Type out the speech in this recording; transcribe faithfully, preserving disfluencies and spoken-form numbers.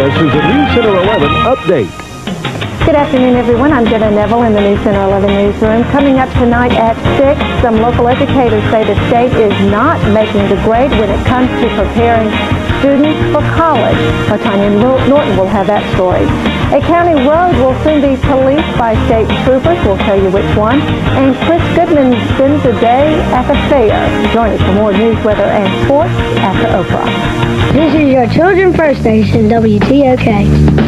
This is a Newscenter eleven update. Good afternoon, everyone. I'm Jenna Neville in the Newscenter eleven newsroom. Coming up tonight at six, some local educators say the state is not making the grade when it comes to preparing students for college. Latanya Norton will have that story. A county road will soon be policed by state troopers. We'll tell you which one. And Chris Goodman spends the day at the fair. Join us for more news, weather, and sports after Oprah. This is your Children First Station, W T O K.